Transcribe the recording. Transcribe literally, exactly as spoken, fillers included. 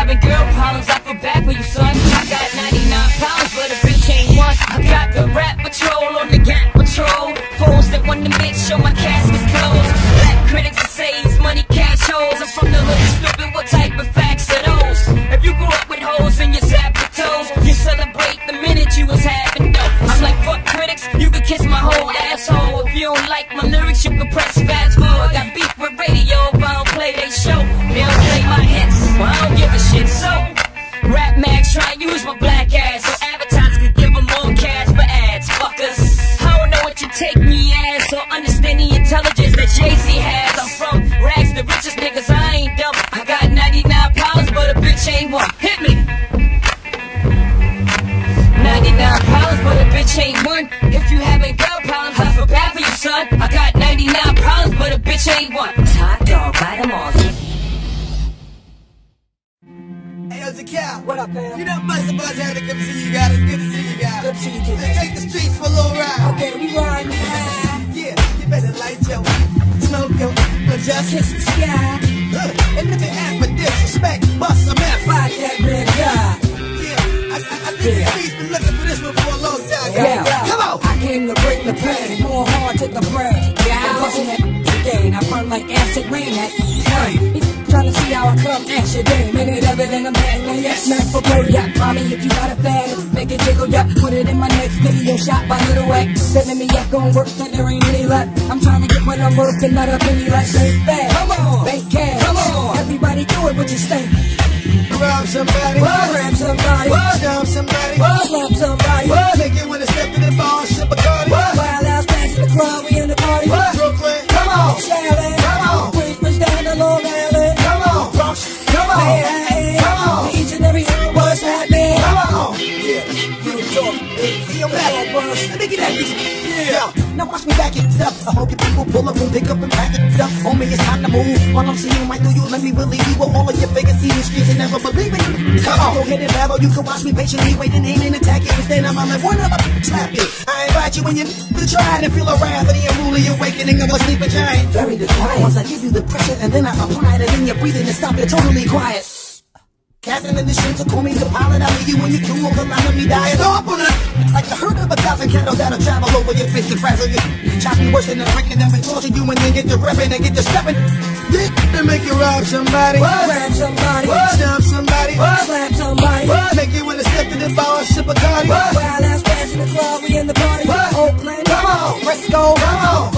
having girl problems, I feel bad for you, son. I got ninety-nine pounds, but a bitch ain't one. I got the rap patrol on the Gap Patrol. Foes that want to make sure my casket's closed. Black critics that say it's money cash holes. I'm from the little stupid, what type of facts are those? If you grew up with hoes in your zap your toes, you celebrate the minute you was having dough. I'm like, fuck critics, you can kiss my whole asshole. If you don't like my lyrics, you can press fast forward. Got beef with radio if I don't play they show. They don't play my hits, well I don't give a shit. So, Rap Max try and use my black ass so advertisers can give them more cash for ads. Fuckers, I don't know what you take me as, so understand the intelligence that Jay-Z has. I'm from rags, the richest niggas, I ain't dumb. I got ninety-nine pounds, but a bitch ain't one. Hit me! ninety-nine pounds, but a bitch ain't one. If you having girl problems, I feel bad for you, son. I got ninety-nine pounds, but a bitch ain't one. Top dog, bite them all. Hey, yo, Jacal. What up, man? You know, Buzz and Buzz had to come see you guys. It's good to see you guys. Good to see you, too. Let's take the streets for a little ride. Okay, we ride now. Yeah, you better light your weed, smoke your weed, but just Kiss the sky. uh, and if you ask for disrespect, bust some F. Fight that red guy. Yeah, I, I, I think Yeah. the streets been looking for this one for a long time. Yeah, yeah. Come on. I came to break the pain, more hard to the brain. Yeah, I'm busting that again. I burn like acid rain at rain. Trying to see how I come at your day. Made it evident I'm handling yes. Not for play, yeah. Mommy, if you got a fan, make it jiggle, yeah. Put it in my next video, shot by Little X. Sending me up, gon' work till there ain't any left. I'm trying to get what I'm worth and not a penny less. Ain't bad. Come on, bank cash. Come on, everybody do it with your stank. Rob somebody, What? Grab somebody, what? Stomp somebody, what? Slap somebody, what? Make it when I step to the bar, sip a Cardi, what? Wild ass back in the club, we in the party. What? Brooklyn, come on, Shaolin, come on, Queensbridge down to Long Island. come on, Bronx, come on, Hey, come on, each and every year, what's happening? come on, yeah, you talk, see I'm back, let me get that bitch, yeah. Now watch me back it up. I hope you people pull up and pick up and pack it up. Homie, it's time to move. While I'm seeing right through you, let me believe you. With all of your figures, see the streets and never believe it. Come on, go ahead and babble. You can watch me patiently waiting, aim and attack it. Instead, I'm like one of them, slap it. I invite you when you to try to feel a wrath of the unruly awakening of a sleeping giant. Very defiant. Once I give you the pressure and then I apply it, and then you're breathing and stop it totally quiet. Captain in the ship, so call me the pilot. I'll leave you when you crew will come out of me dying. Up on it, like the herd of a thousand cattle that'll travel over your fist and frazzle you. Chop me worse than the drinking them and torture you, and then get to repping and get to stepping. Dick, and make you rob somebody. What? Grab somebody, What? Stomp somebody. What? Slap somebody, What? Make you wanna step to the bar and sip a Cardi. Wild ass back in the club, we in the party. What? Oakland, Come on, Frisco, come on,